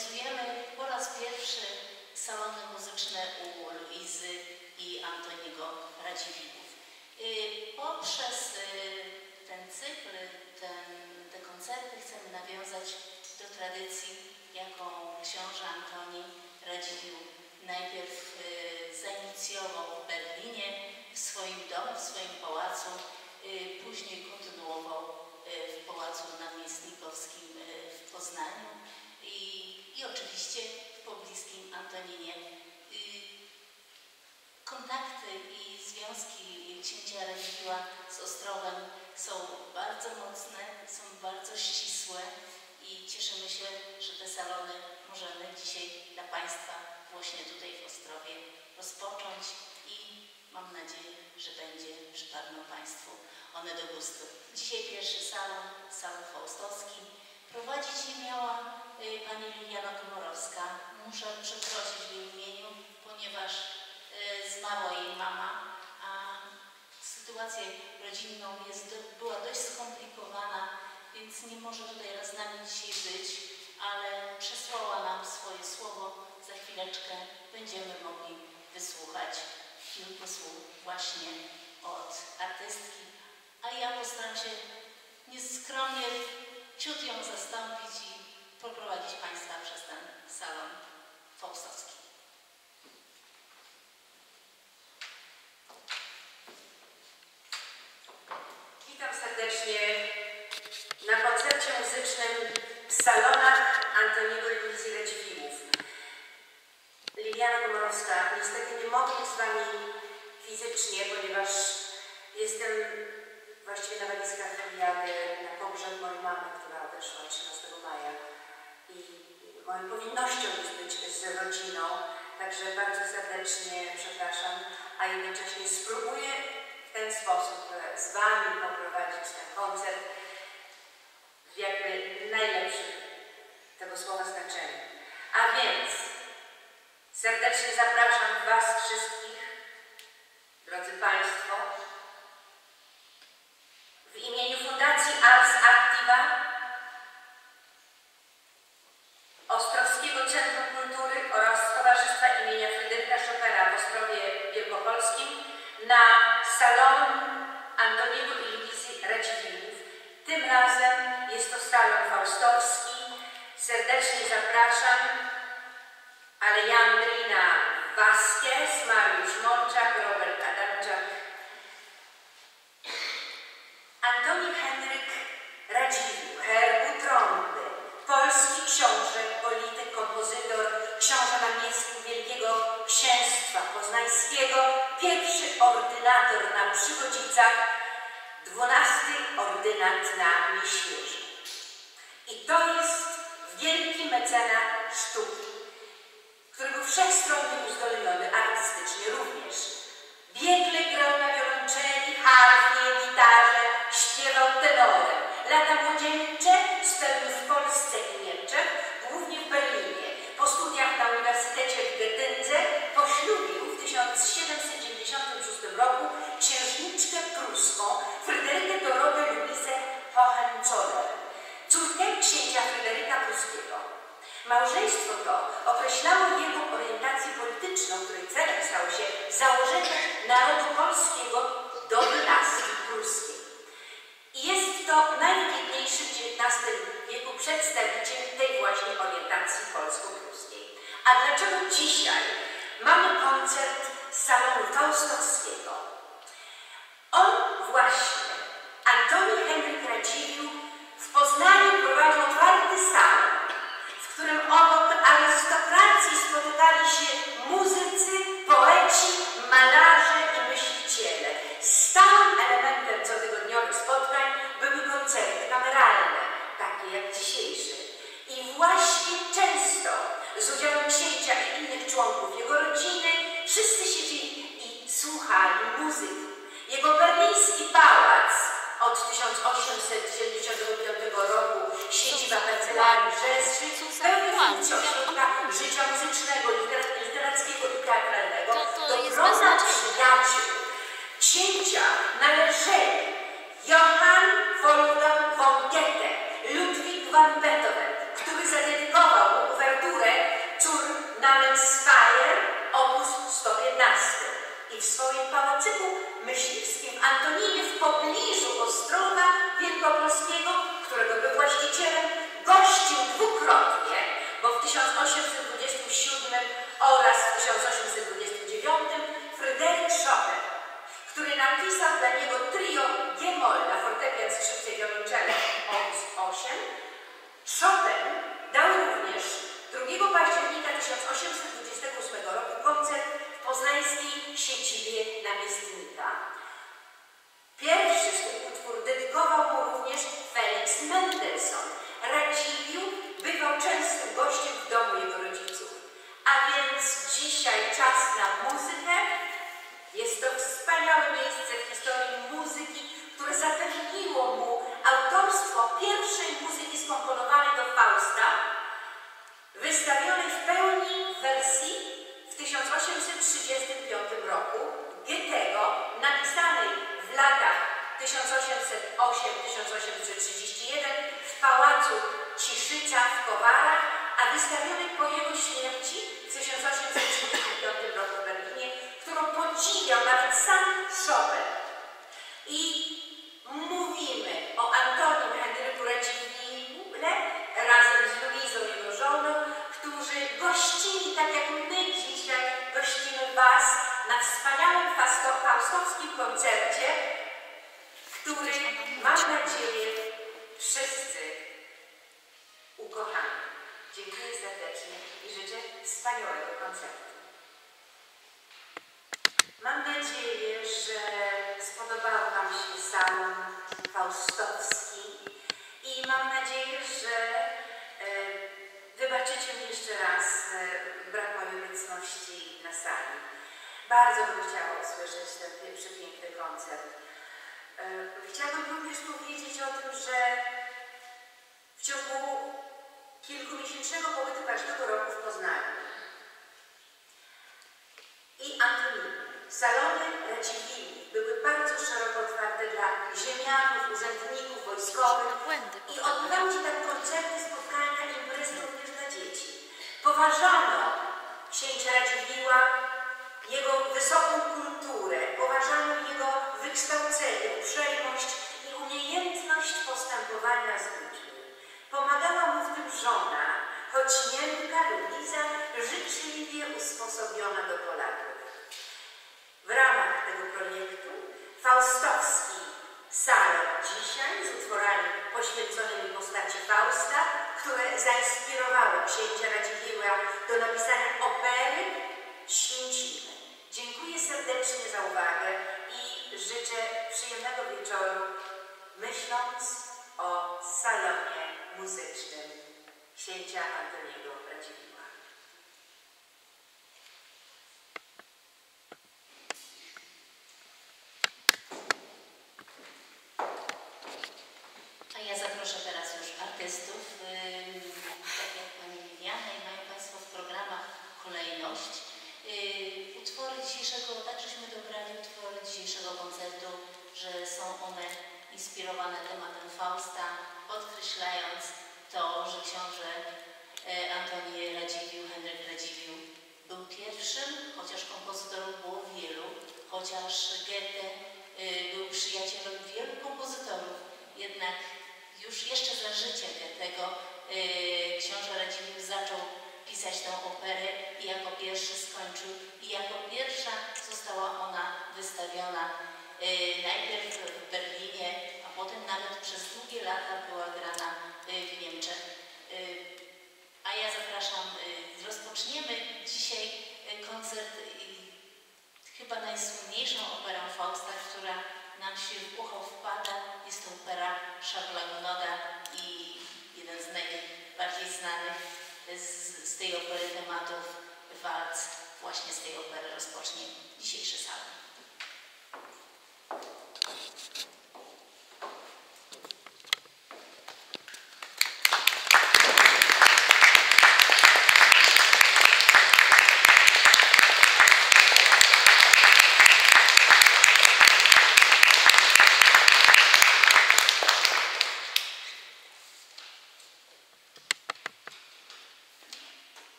organizujemy po raz pierwszy salony muzyczne u Luizy i Antoniego Radziwiłłów. Poprzez ten cykl, te koncerty chcemy nawiązać do tradycji, jaką książę Antoni Radziwiłł najpierw zainicjował w Berlinie, w swoim domu, w swoim pałacu, później kontynuował w Pałacu Namiestnikowskim w Poznaniu i oczywiście w pobliskim Antoninie. Kontakty i związki księcia Radziwiłła z Ostrowem są bardzo mocne, są bardzo ścisłe i cieszymy się, że te salony możemy dzisiaj dla Państwa właśnie tutaj w Ostrowie rozpocząć i mam nadzieję, że będzie przypadną Państwu one do gustu. Dzisiaj pierwszy salon, Salon Faustowski. Prowadzić je miała pani Lidiana Komorowska. Muszę przeprosić w jej imieniu, ponieważ zmarła jej mama, a sytuacja rodzinną była dość skomplikowana, więc nie może tutaj z nami dzisiaj być, ale przesłała nam swoje słowo. Za chwileczkę będziemy mogli wysłuchać kilku słów właśnie od artystki, a ja postaram się nieskromnie ciut ją zastąpić i poprowadzić Państwa przez ten salon faustowski. Witam serdecznie na koncercie muzycznym w salonach Antoniego i Luizy Radziwiłłów. Lidiana Komorowska, niestety nie mogę być z Wami fizycznie, ponieważ jestem właściwie na walizkach jadę na pogrzeb mojej mamy, która odeszła 13 maja i moją powinnością jest być z rodziną, także bardzo serdecznie przepraszam, a jednocześnie spróbuję w ten sposób z Wami poprowadzić ten koncert w jakby najlepszym tego słowa znaczeniu. A więc serdecznie zapraszam Was wszystkich, drodzy Państwo, w imieniu Fundacji Ars Activa, Ostrowskiego Centrum Kultury oraz Towarzystwa imienia Fryderyka Chopina w Ostrowie Wielkopolskim na salon Antoniego i Luizy Radziwiłłów. Tym razem jest to Salon Faustowski. Serdecznie zapraszam Alejandrina Vasquez, Mariusz Mączak, Robert Adamczak. Antoni Henryk Radziwiłł, herbu trąby, polski książę, polityk, kompozytor, książę namiestnik Wielkiego Księstwa Poznańskiego, pierwszy ordynator na Przychodzicach, 12. ordynat na Nieświeży. I to jest wielki mecenat sztuki, który był wszechstronnie uzdolniony artystycznie również. Biegle grał na wiolonczeli, harfie, gitarze, śpiewał tenorem. Lata młodzieńcze spełnił w Polsce i Niemczech, głównie w Berlinie. Po studiach na Uniwersytecie w Getyndze poślubił w 1796 roku księżniczkę pruską Fryderykę Dorothę Luizę Hohenzollern, córkę księcia Fryderyka Pruskiego. Małżeństwo to określało jego orientację polityczną, której celem stało się założenie narodu polskiego do dynastii pruskiej. I jest to najwybitniejszy w XIX wieku przedstawiciel tej właśnie orientacji polsko-pruskiej. A dlaczego dzisiaj mamy koncert Salonu Faustowskiego? On właśnie, Antoni Henryk Radziwiłł, w Poznaniu prowadził otwarty salon, w którym obok arystokracji spotykali się muzycy, poeci, malarze i myśliciele. Stałym elementem cotygodniowych spotkań były koncerty kameralne, takie jak dzisiejsze. I właśnie często z udziałem księcia i innych członków jego rodziny wszyscy siedzieli i słuchali w swoim pałacyku myśliwskim Antoninie w pobliżu Ostrowa Wielkopolskiego, którego był właścicielem, gościł dwukrotnie, bo w 1827 oraz w 1829 Fryderyk Chopin, który napisał dla niego trio G-moll na fortepian, skrzypce i wiolonczele op. 8, Chopin dał również 2 października 1828 roku koncert w poznańskiej siedzibie namiestnika. Pierwszy swój utwór dedykował mu również Felix Mendelssohn. Radziwiłł bywał częstym gościem w domu jego rodziców. A więc dzisiaj czas na muzykę. Jest to wspaniałe miejsce w historii muzyki, które zapewniło mu autorstwo pierwszej muzyki skomponowanej do Fausta, wystawionej w pełni wersji w 1835 roku Goethego, napisanej w latach 1808-1831 w Pałacu Ciszyca w Kowarach, a wystawionej po jego śmierci w 1835 roku w Berlinie, którą podziwiał nawet sam Chopin. I mówimy o Antonim Henryku Radziwiłle razem z Luizą, jego żoną, którzy gościli, tak jak my dzisiaj gościmy Was, na wspaniałym faustowskim koncercie, który, mam nadzieję, wszyscy ukochamy. Dziękuję serdecznie i życzę wspaniałego koncertu. Mam nadzieję, że spodobał Wam się Salon Faustowski i mam nadzieję, że wybaczycie mi jeszcze raz brak mojej obecności na sali. Bardzo bym chciała usłyszeć ten przepiękny koncert. Chciałabym również powiedzieć o tym, że w ciągu kilkumiesięcznego pobytu każdego roku w Poznaniu i Antoniego salony Radziwiłłów były bardzo szeroko otwarte dla ziemianów, urzędników wojskowych i odbywały się tam koncerty, spotkania, imprezy również dla dzieci. Poważano księcia Radziwiłła, jego wysoką kulturę, poważano jego wykształcenie, uprzejmość i umiejętność postępowania z ludźmi. Pomagała mu w tym żona, choć niemka Luiza, życzliwie usposobiona do Polaków. W ramach tego projektu Faustowski Salon dzisiaj z utworami poświęconymi postaci Fausta, które zainspirowały księcia Radziwiłła do napisania opery Święcimy. Dziękuję serdecznie za uwagę i życzę przyjemnego wieczoru, myśląc o salonie muzycznym księcia Antoniego Radziwiłła. A ja zaproszę teraz już artystów. Tak jak Pani Viviana i mają Państwo w programach kolejność. Utwory dzisiejszego, tak żeśmy dobrali utwory dzisiejszego koncertu, że są one inspirowane tematem Fausta, podkreślając to, że książę Antoni Radziwiłł, Henryk Radziwiłł był pierwszym, chociaż kompozytorów było wielu, chociaż Goethe był przyjacielem wielu kompozytorów, jednak już jeszcze za życia Goethego książę Radziwiłł zaczął pisać tę operę i jako pierwszy skończył i jako pierwsza została ona wystawiona najpierw w Berlinie,